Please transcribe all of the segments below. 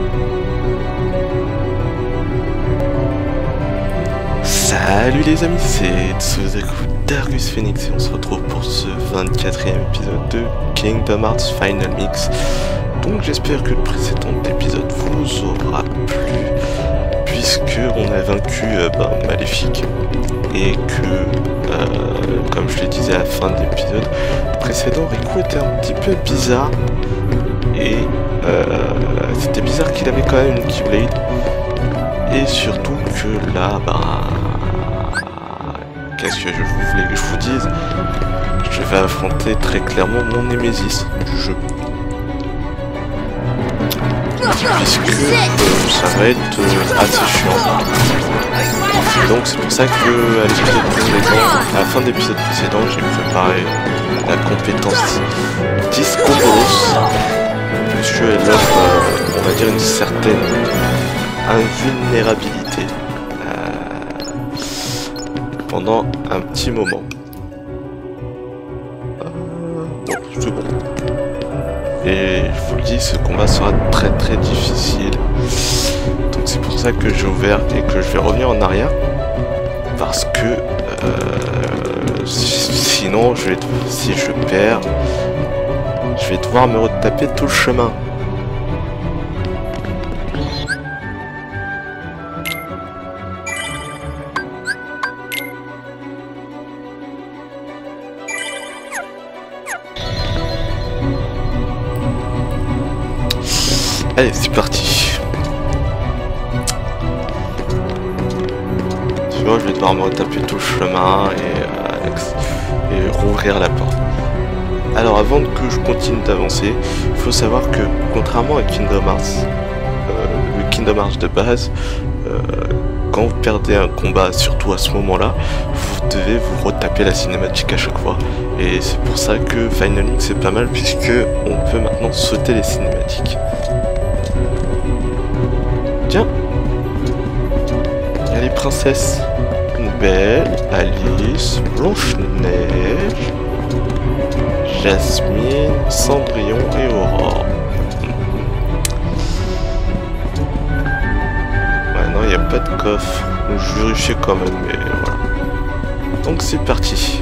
Salut les amis, c'est Tsuzaku d'Argus Phoenix et on se retrouve pour ce 24e épisode de Kingdom Hearts Final Mix. Donc j'espère que le précédent épisode vous aura plu, puisque on a vaincu Maléfique et que, comme je le disais à la fin de l'épisode précédent, Riku était un petit peu bizarre et c'était bizarre qu'il avait quand même une Keyblade. Et surtout que là, qu'est-ce que je voulais que je vous dise? Je vais affronter très clairement mon Némésis du jeu. Puisque ça va être assez chiant. Donc c'est pour ça que à la fin de l'épisode précédent, j'ai préparé la compétence Disco Bolos. Monsieur, elle offre, on va dire, une certaine invulnérabilité pendant un petit moment. Bon, c'est bon. Et je vous le dis, ce combat sera très très difficile. Donc c'est pour ça que j'ai ouvert et que je vais revenir en arrière. Parce que sinon, si je perds, je vais devoir me retaper tout le chemin. Allez, c'est parti. Tu vois, je vais devoir me retaper tout le chemin et rouvrir la porte. Alors, avant que je continue d'avancer, il faut savoir que, contrairement à Kingdom Hearts, le Kingdom Hearts de base, quand vous perdez un combat, surtout à ce moment-là, vous devez vous retaper la cinématique à chaque fois. Et c'est pour ça que Final Mix c'est pas mal, puisque on peut maintenant sauter les cinématiques. Tiens, il y a les princesses Belle, Alice, Blanche-Neige, Jasmine, Cendrillon et Aurore. Ouais, non, il n'y a pas de coffre. Je vérifiais quand même, mais voilà. Donc c'est parti.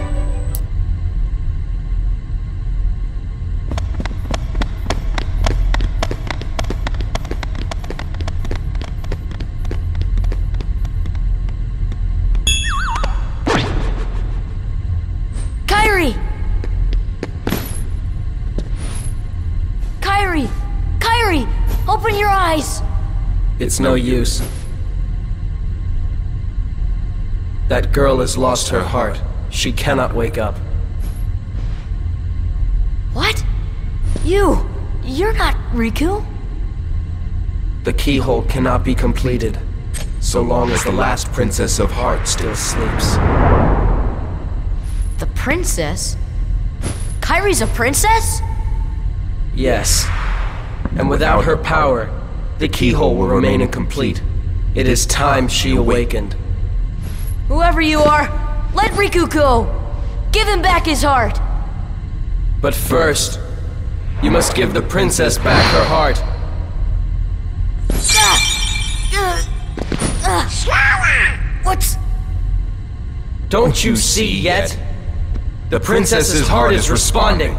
Kairi! Open your eyes! It's no use. That girl has lost her heart. She cannot wake up. What? You're not Riku? The keyhole cannot be completed, so long as the last Princess of Heart still sleeps. The princess? Kairi's a princess? Yes. And without her power, the keyhole will remain incomplete. It is time she awakened. Whoever you are, let Riku go! Give him back his heart! But first, you must give the princess back her heart. What's... Don't you see yet? The princess's heart is responding.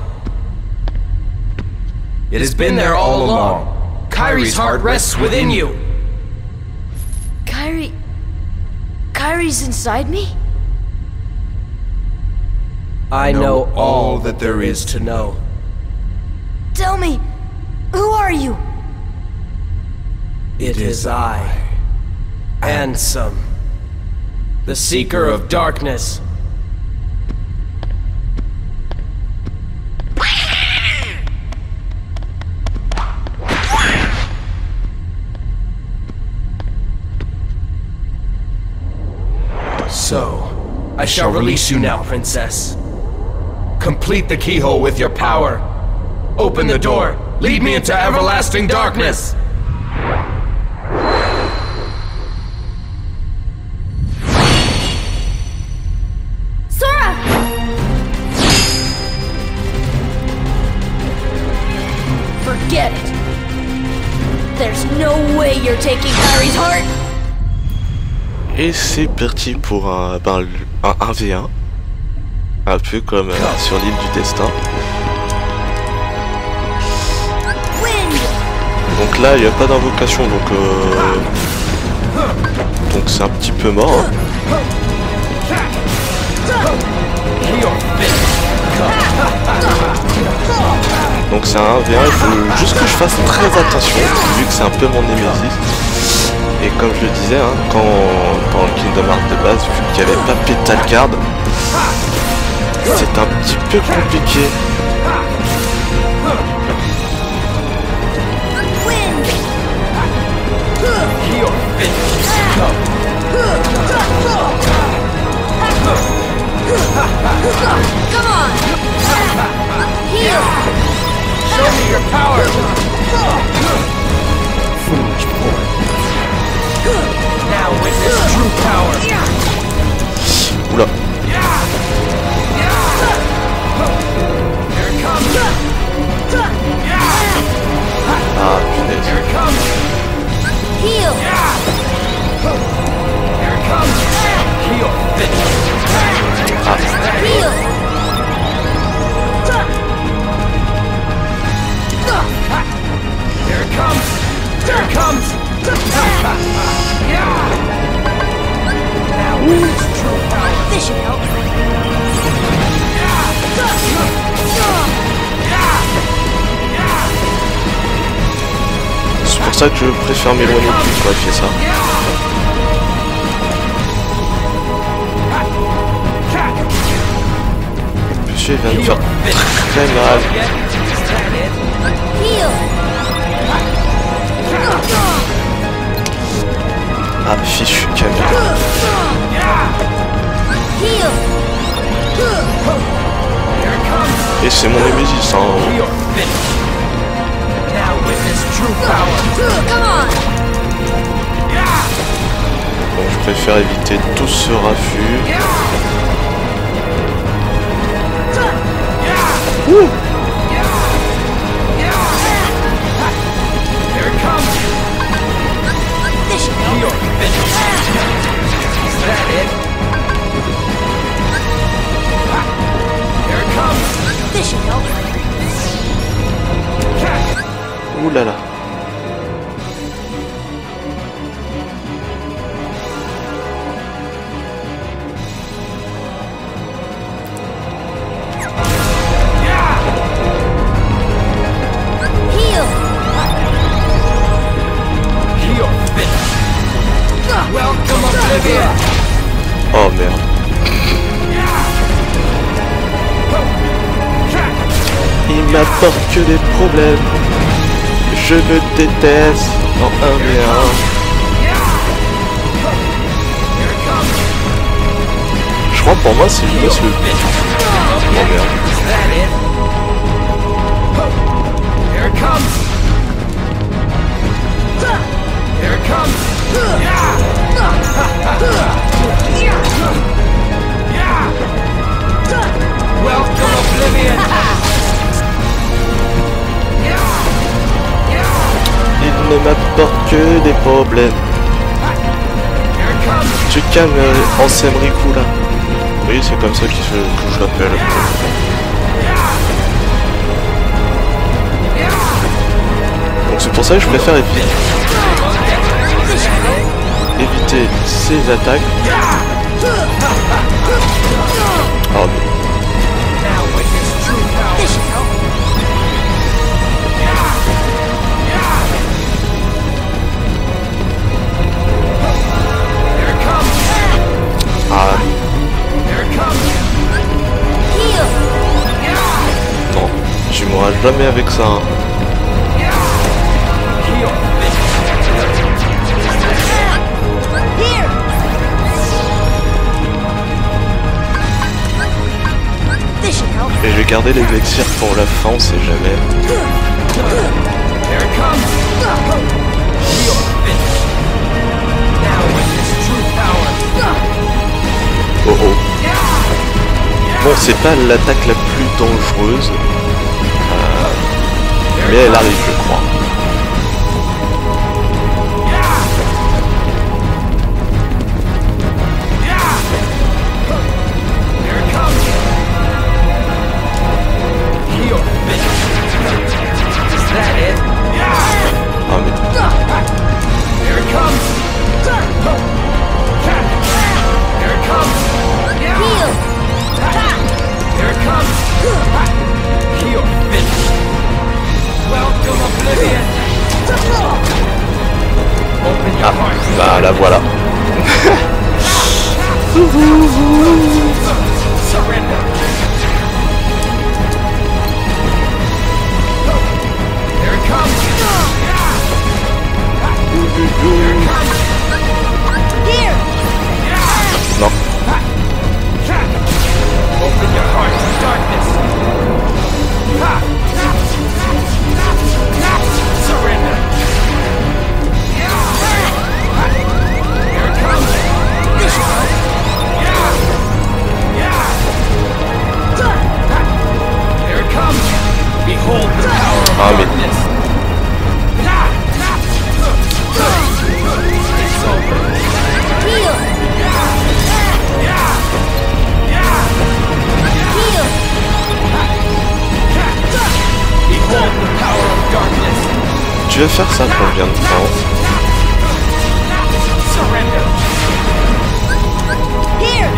It has been there all along. Kairi's heart rests within you. Kairi's inside me? I know all that there is to know. Tell me, who are you? It is I, Ansem, the Seeker of Darkness. So, I shall release you now, Princess. Complete the keyhole with your power. Open the door. Lead me into everlasting darkness. Sora! Forget it. There's no way you're taking Harry's heart. Et c'est parti pour un 1v1. Un peu comme sur l'île du destin. Donc là il n'y a pas d'invocation, donc c'est un petit peu mort. Hein. Donc c'est un 1v1, il faut juste que je fasse très attention, vu que c'est un peu mon némésis. Et comme je le disais, hein, quand dans le Kingdom Hearts de base, vu qu'il n'y avait pas Petal Guard, c'est un petit peu compliqué. Come on! Heal! Show me your power! Foolish boy. Now witness true power! Oula. Here it comes! Ah, punaise. Here it comes! Heal! Here it comes! Heal! Finish! Ah. Heal! Here it comes! Here it comes! Now witness true power! This should help. C'est pour ça que je préfère m'éloigner plus quand il fait ça. Monsieur vient de me faire très mal. Heal! Ah, fichu caméra. Heal! Et c'est mon némésis, hein. Now witness true power! Come on! Donc je préfère éviter tout ce raffut. Ouh. Here it comes! This should help. You're finished! Is that it? Here it comes! This should help. Ouh là là. Heal! You're finished! Welcome, Oblivion! Oh merde. Il m'apporte que des problèmes. Je me déteste en 1v1. Je crois pour moi c'est le boss le... Oh merde. Is that it? Here it comes! Here it comes! Welcome, Oblivion! Il ne m'apporte que des problèmes. Here it comes! Tu calmes Ansem Riku là. Oui, c'est comme ça que je l'appelle. Donc c'est pour ça que je préfère éviter ces attaques. Oh mais... Now witness true power! This should help. Here it comes! Ah Here it comes! Heal! non, tu mourras jamais avec ça. Hein. You're Here! This should help. Et je vais garder les élixirs pour la fin, on sait jamais. Here it comes! You're finished! Now witness true power! Oh oh. Bon, c'est pas l'attaque la plus dangereuse. Mais elle arrive, je crois. Ah là voilà. Non. Open your heart to darkness. Surrender. Here it comes. Here it comes. Behold the power of darkness. It's over. Heal! Heal! Behold the power of darkness. Tu vas faire ça combien de temps? Surrender. Here!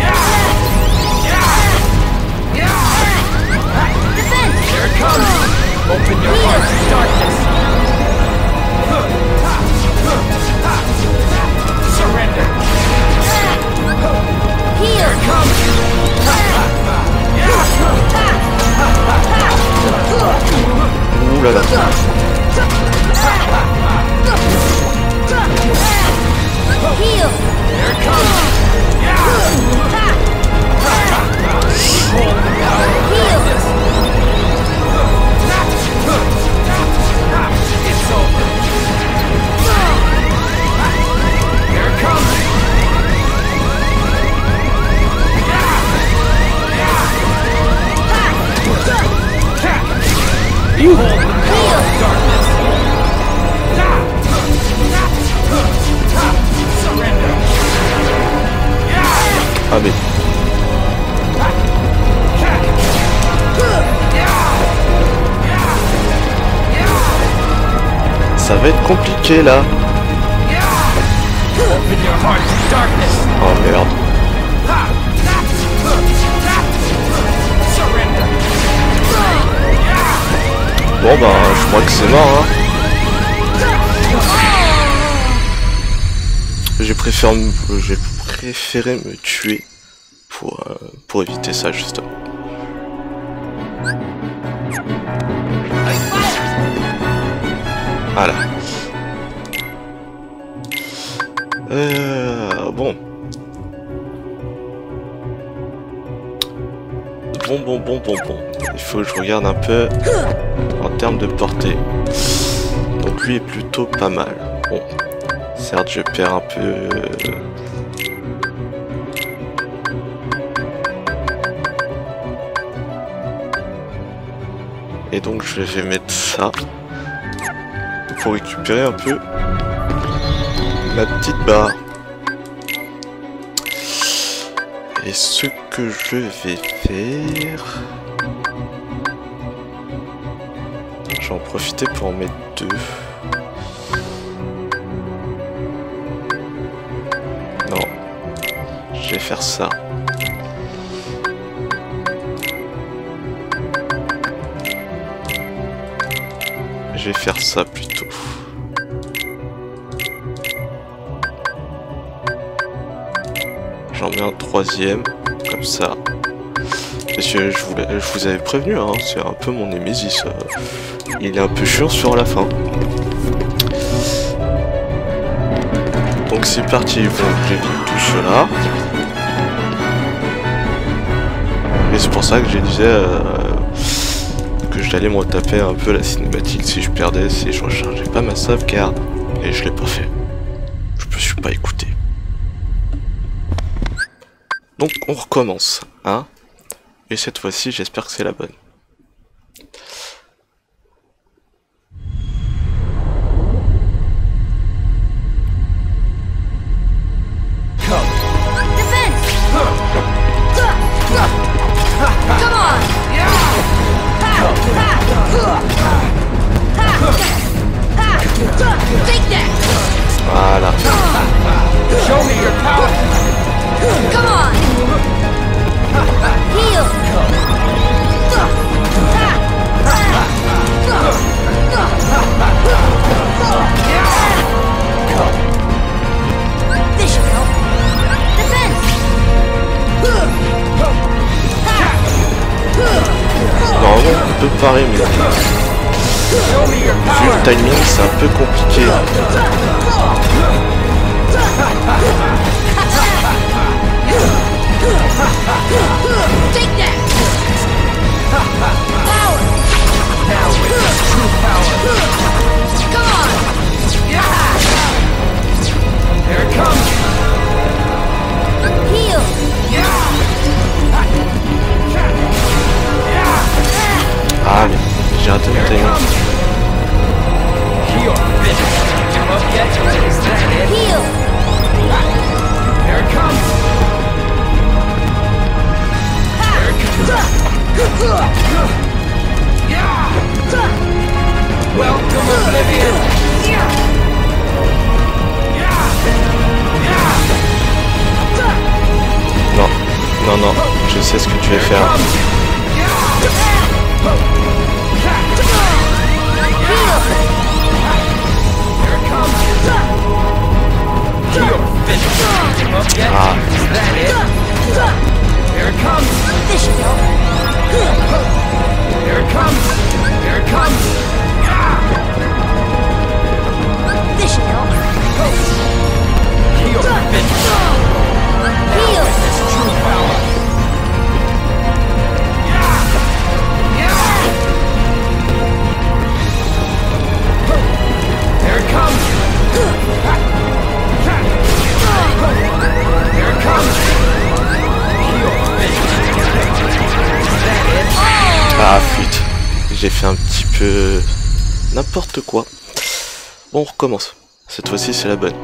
Defense! Here it comes. Open your heart to darkness. Surrender. Heal! Here it comes. Ouh là là. Heal! Here it comes. Behold the power of darkness. It's over. Here it comes. Behold the power of darkness. Surrender. Ah mais... Ça va être compliqué là. Open your heart to darkness. Oh merde. Surrender. Bon bah je crois que c'est mort hein. J'ai préféré me tuer pour éviter ça justement. Voilà. Bon. Bon. Il faut que je regarde un peu en termes de portée. Donc lui est plutôt pas mal. Bon. Certes, je perds un peu... Et donc je vais mettre ça pour récupérer un peu ma petite barre. Et ce que je vais faire... Je vais en profiter pour en mettre 2. Non. Je vais faire ça. Je vais faire ça plutôt. J'en mets un 3e, comme ça. Parce que je vous avais prévenu, hein, c'est un peu mon Némésis. Il est un peu chiant sur la fin. Donc c'est parti, j'évite tout cela. Et c'est pour ça que je disais que j'allais me retaper un peu la cinématique si je perdais, si je rechargeais pas ma sauvegarde. Et je l'ai pas fait. Je me suis pas écouté. Donc on recommence, hein. Et cette fois-ci, j'espère que c'est la bonne. Voilà. Show me your power. Come on! Heal! Vu le timing, c'est un peu compliqué. Take that! Power! Now with true power. Come on! Here it comes. Heal! Ah mais j'ai raté mon timing. Heal. Up yet? Is that it? Heal! Here it comes. Welcome Oblivion. Non, non, non, je sais ce que tu vas faire. Ah. Here it comes. This should help. Here it comes. Here it comes. This should help. Heal. Heal! This true power. Here it comes. Here it comes. Ah flûte, j'ai fait un petit peu n'importe quoi. Bon, on recommence. Cette fois-ci c'est la bonne.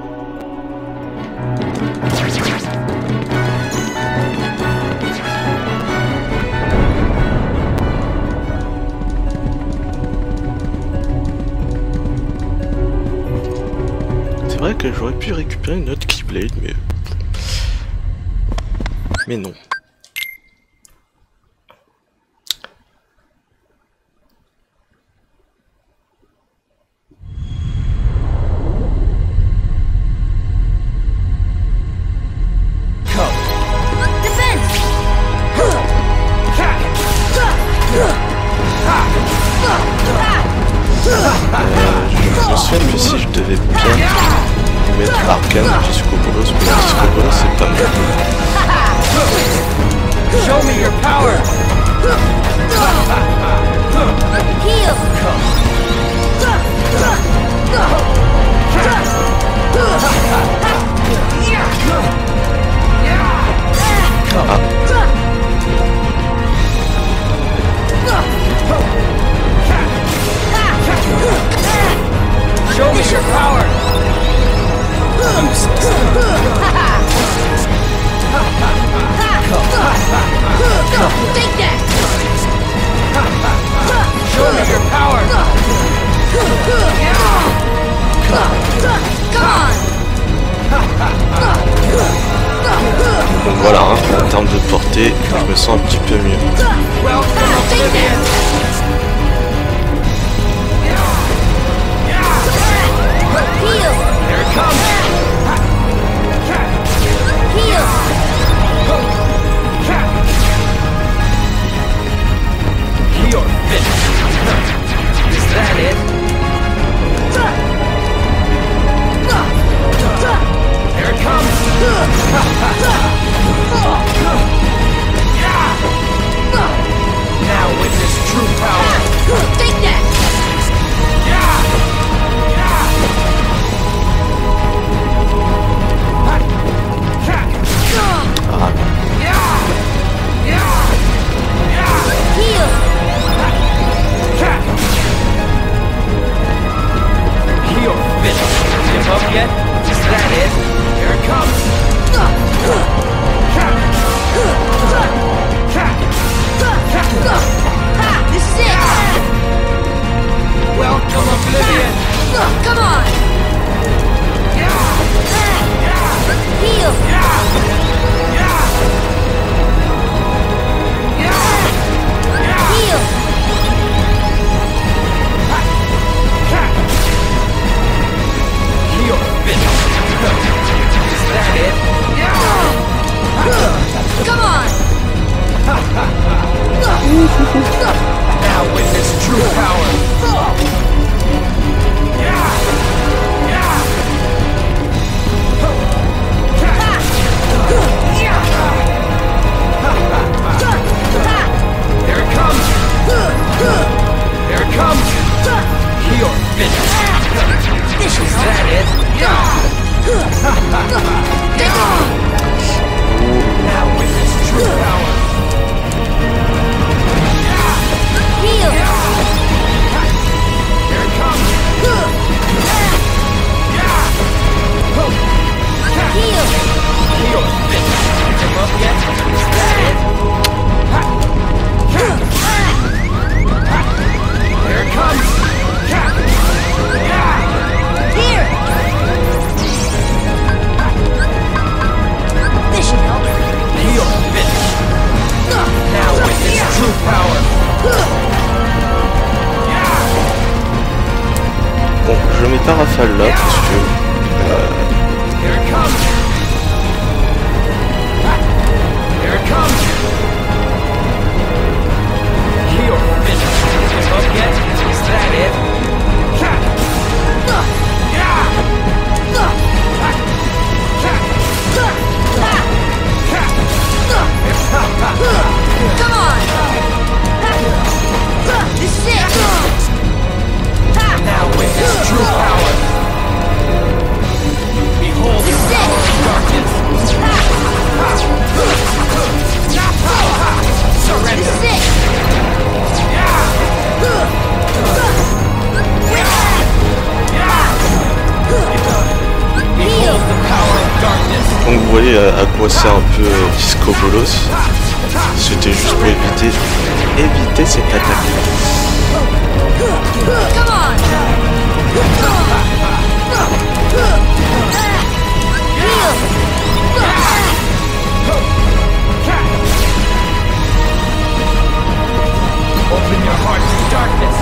C'est vrai que j'aurais pu récupérer une autre Keyblade, mais non. Je me souviens que si je devais bien mettre Arcane Disco Bolos, mais Disco Bolos c'est pas mal. Show me your power. Heal! Show me your power. Take that! Show me your power. Come on! Donc voilà, hein, en termes de portée, je me sens un petit peu mieux. Welcome Oblivion. Heal! Here it comes. Heal! You're finished. Is that it? Here it comes. Now witness true power. that it? Now witness true power. Heal! Here it comes. Heal! Heal. Come up yet? Is that it? Here it comes. Here! This should help. Heal. Finish. Now witness true power. Bon, je mets pas Rafale là parce que Here it comes. Here it comes. Heal. Finish. Give up yet? Is that it? Come on! This is it! Now witness true power. Behold the power of darkness. Surrender. This is it! Behold the power of darkness. donc vous voyez à quoi sert un peu Disco Bolos. C'était juste pour éviter cette attaque. Come on! Heal! Open your heart to darkness.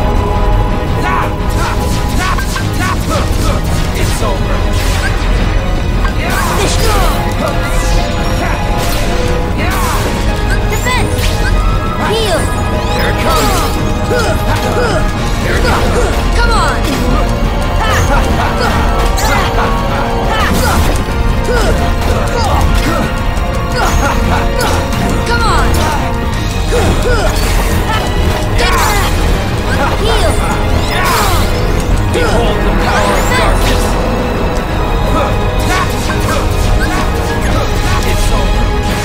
It's over. Defense! Heal! Here it comes. Here it comes. Come on! Come on! Heal! Behold the power of darkness. It's over.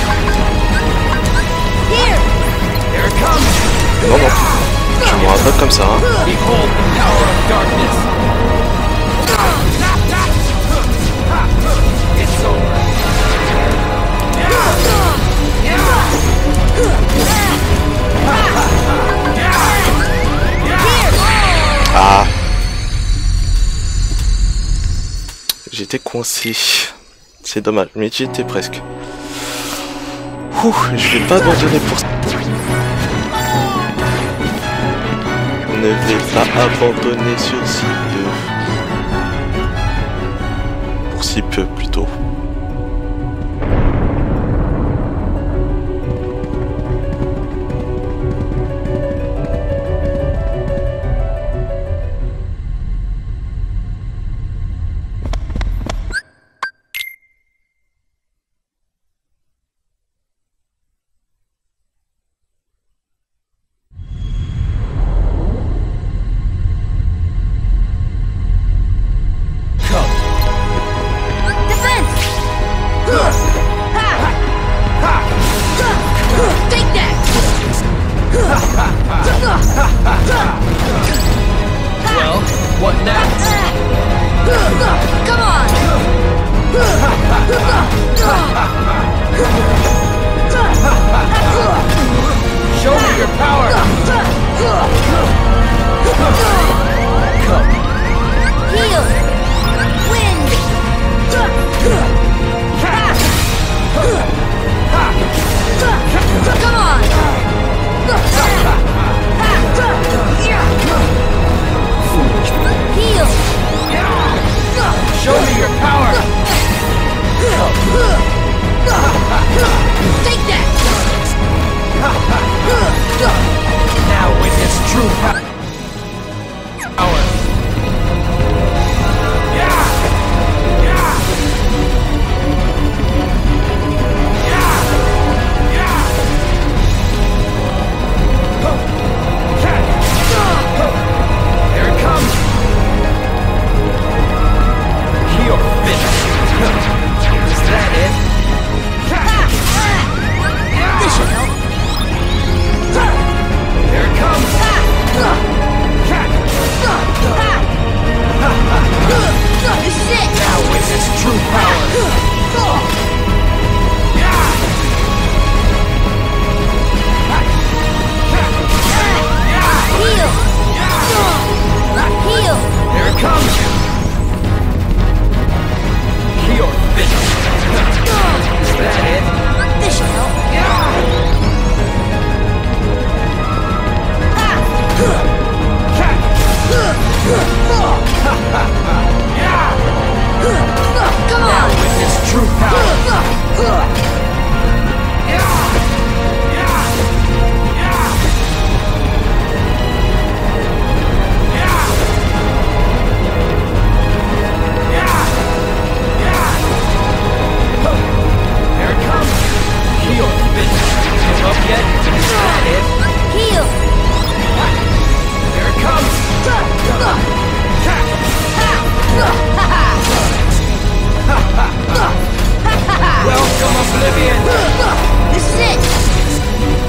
Here! Here it comes. Non, non, je me rattrape comme ça. Hein. Behold the power of darkness. It's over. Ah, j'étais coincé. C'est dommage, mais j'y étais presque. Ouh, je vais pas abandonner pour ça. Ne vais pas abandonner sur si peu. Pour si peu plutôt. Well, what now? Come on! Show me your power! Come. Heal! Wind! Come on! Heal! Show me your power! Take that! Now witness true power! Come Now on! witness true power. There it comes. Heal, bitch. Give up yet? Is that it? Heal! There it comes. Welcome, Oblivion. This is it!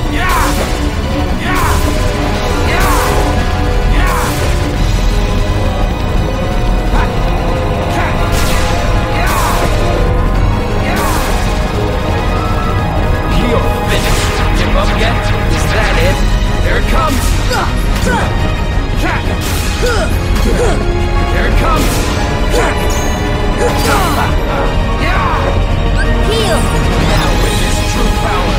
Heal, bitch. Give up yet? Is that it? There it comes. There it comes. Heal! Now witness true power.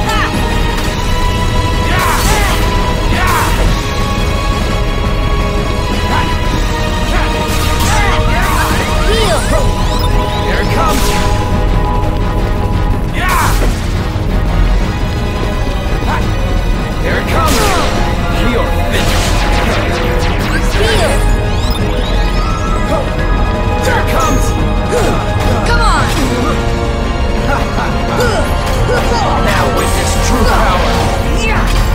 Heal! Here it comes. Here it comes. Heal, bitch. Heal! Here it comes. Come on! Now witness true power.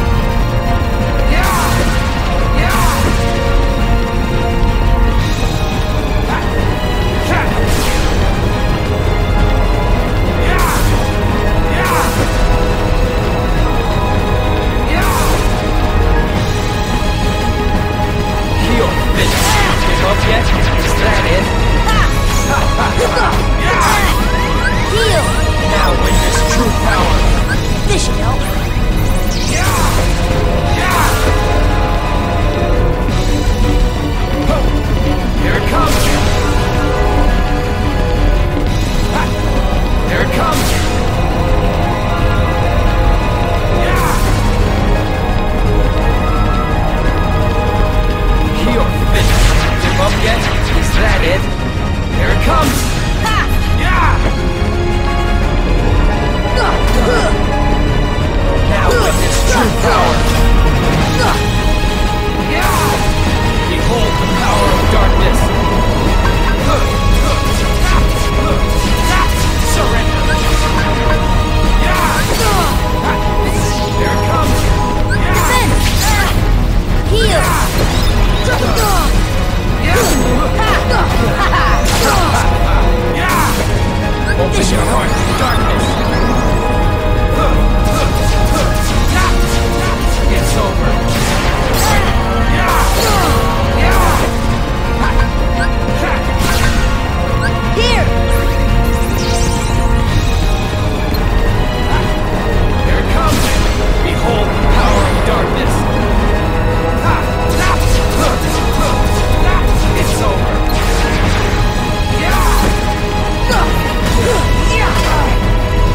Heal, bitch. Give up yet? Is that it? Heal! Now witness true power. This should help. Here it comes. Here it comes. Heal, bitch. Give up yet? Is that it? Here it comes. Now witness true power. Behold the power of darkness. Surrender. Here it comes. Defense! Heal! Open your heart to darkness. It's over. Here! Here it comes. Behold the power of darkness. It's over.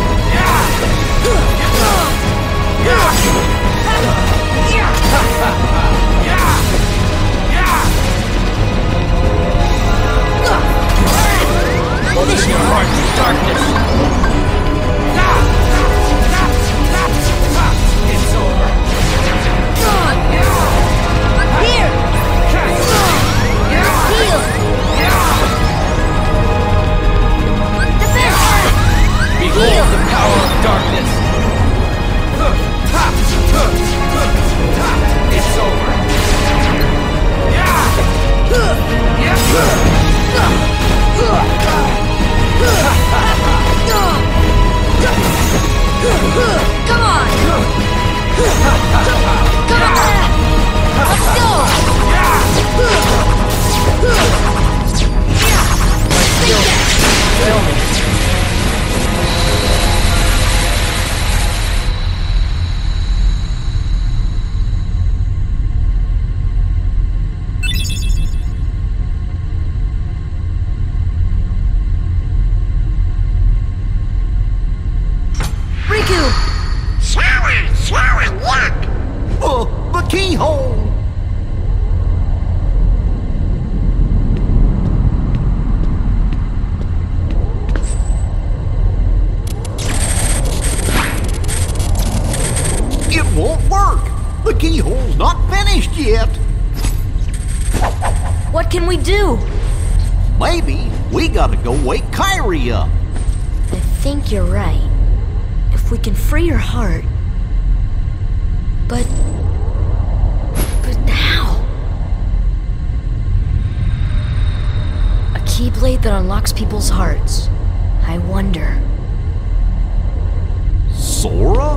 can we do? Maybe we gotta go wake Kyrie up. I think you're right. If we can free her heart. But how? A keyblade that unlocks people's hearts. I wonder. Sora?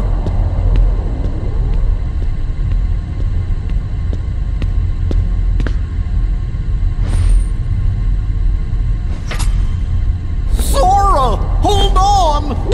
Sora! Hold on!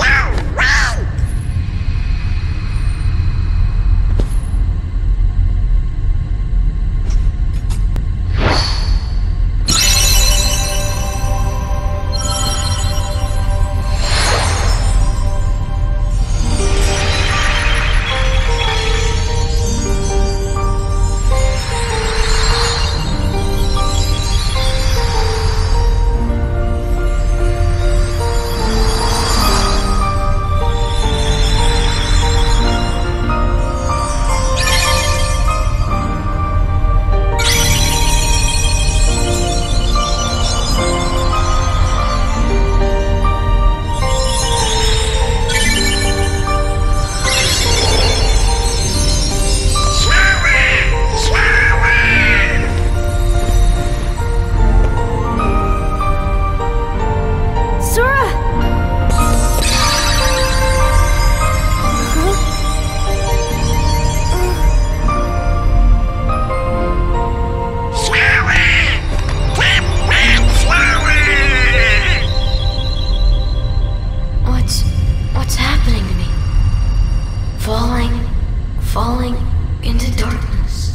Falling into darkness.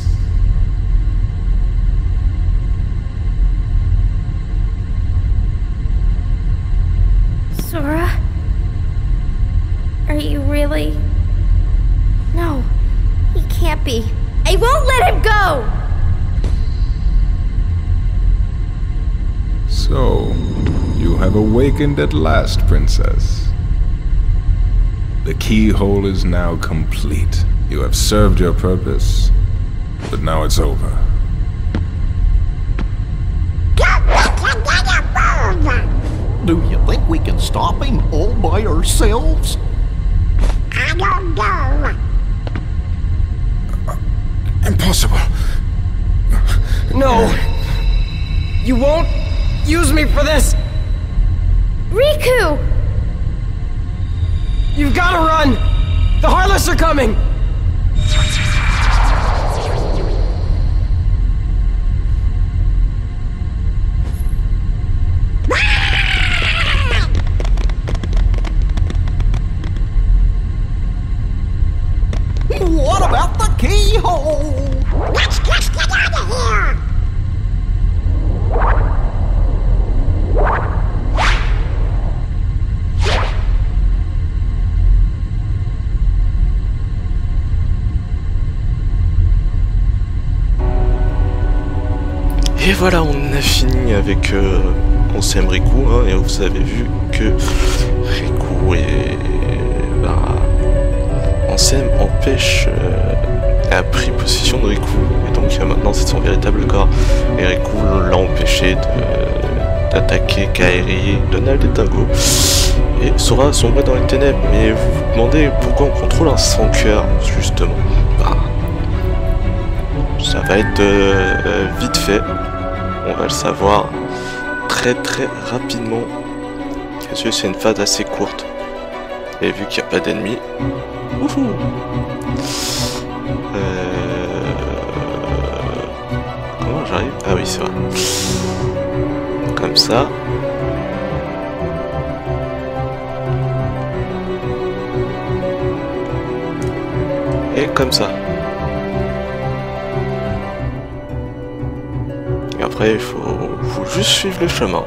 Sora? Are you really? No, he can't be. I won't let him go! So, you have awakened at last, Princess. The keyhole is now complete. You have served your purpose, but now it's over. Do you think we can stop him all by ourselves? I don't know. Impossible. No! You won't use me for this! Riku! You've gotta run! The Heartless are coming! What about the keyhole? Let's just get out of here! Et voilà, on a fini avec Ansem Riku, hein, et vous avez vu que Riku et Ansem a pris possession de Riku, et donc maintenant c'est son véritable corps, et Riku l'a empêché d'attaquer Kairi, Donald et Dingo, et Sora sombrait dans les ténèbres. Mais vous vous demandez pourquoi on contrôle un sans cœur, justement. Ça va être vite fait, on va le savoir très rapidement, parce que c'est une phase assez courte, et vu qu'il n'y a pas d'ennemis, wouhou. Comment j'arrive? Ah oui, c'est vrai. Comme ça. Et comme ça. Et après, il faut juste suivre le chemin.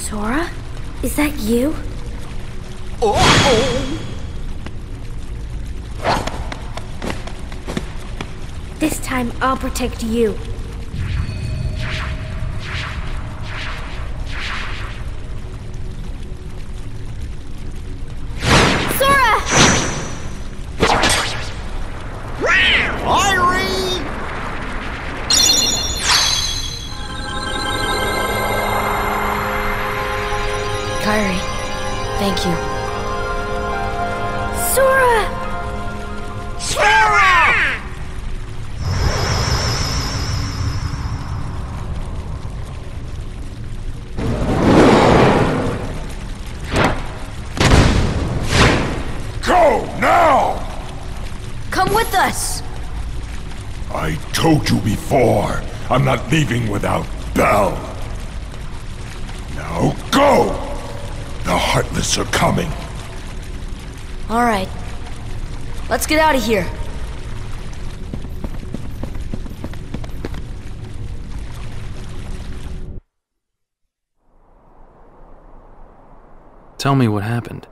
Sora? Is that you? Uh-oh! This time I'll protect you. Sora! Irene! Kairi, thank you. Sora! Go now! Come with us! I told you before, I'm not leaving without Belle. Now go! The Heartless are coming. Alright. Let's get out of here. Tell me what happened.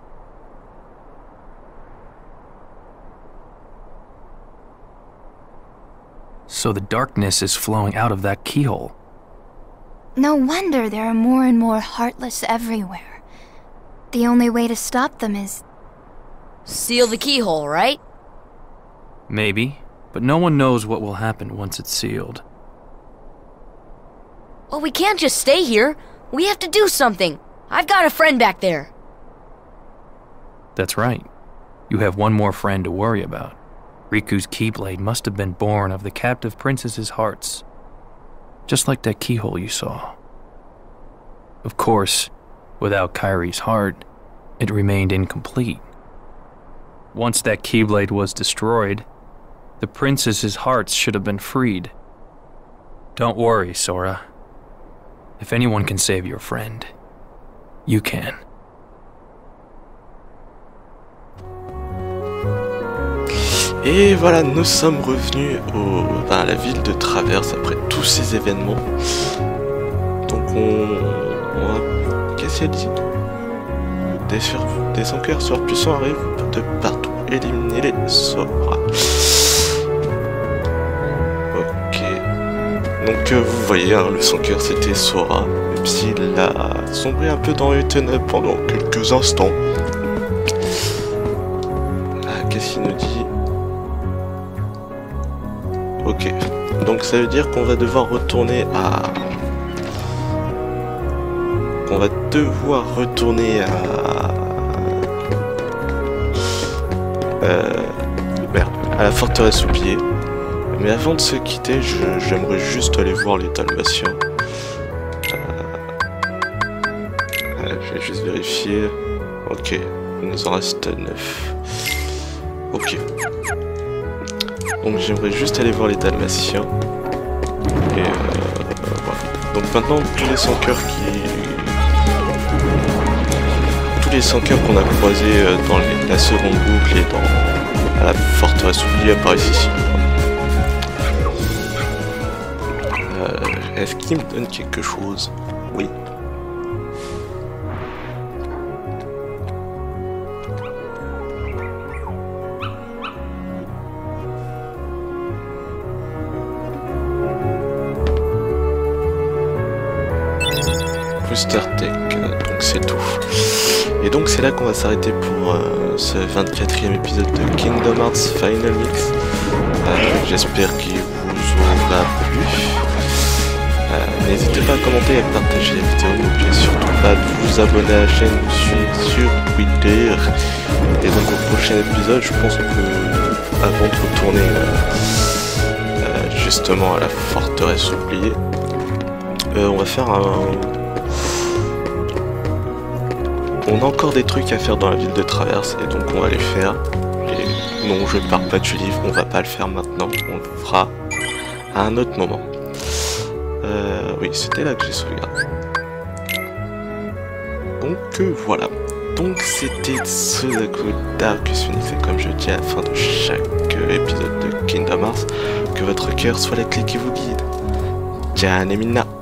So the darkness is flowing out of that keyhole. No wonder there are more and more Heartless everywhere. The only way to stop them is... Seal the keyhole, right? Maybe, but no one knows what will happen once it's sealed. Well, we can't just stay here. We have to do something. I've got a friend back there. That's right. You have one more friend to worry about. Riku's Keyblade must have been born of the captive princess's hearts. Just like that keyhole you saw. Of course, without Kairi's heart, it remained incomplete. Once that Keyblade was destroyed, the princess's hearts should have been freed. Don't worry, Sora. If anyone can save your friend, you can. Et voilà, nous sommes revenus à la ville de Traverse après tous ces événements. Donc qu'est-ce qu'elle dit? Des enquêteurs puissants arrivent de partout. Éliminer les Sora. Ok. Donc vous voyez, hein, le sans-cœur c'était Sora. Et puis il a sombré un peu dans les ténèbres pendant quelques instants. Ah, qu'est-ce qu'il nous dit? Ok, donc ça veut dire qu'on va devoir retourner à... à la forteresse oubliée. Mais avant de se quitter, j'aimerais juste aller voir les Dalmatiens. Je vais juste vérifier. Ok, il nous en reste 9. Ok. Donc j'aimerais juste aller voir les Dalmatiens. Et voilà. Donc maintenant tous les sans-cœurs qu'on a croisés dans la seconde boucle et à la forteresse oubliée apparaissent ici. Est-ce qu'il me donne quelque chose? Oui. Booster Tech, donc c'est tout. Et donc c'est là qu'on va s'arrêter pour ce 24e épisode de Kingdom Hearts Final Mix. J'espère qu'il vous aura plu. N'hésitez pas à commenter et à partager la vidéo. N'oubliez surtout pas de vous abonner à la chaîne, vous suivre sur Twitter. Et donc au prochain épisode, je pense que avant de retourner justement à la forteresse oubliée, on va faire on a encore des trucs à faire dans la ville de Traverse et donc on va les faire. Et non, je pars pas du livre, on va pas le faire maintenant, on le fera à un autre moment. Oui, c'était là que j'ai sauvegardé. Donc voilà. Donc c'était Darkus Phoenix et comme je dis à la fin de chaque épisode de Kingdom Hearts, que votre cœur soit la clé qui vous guide. Ciao Nemina.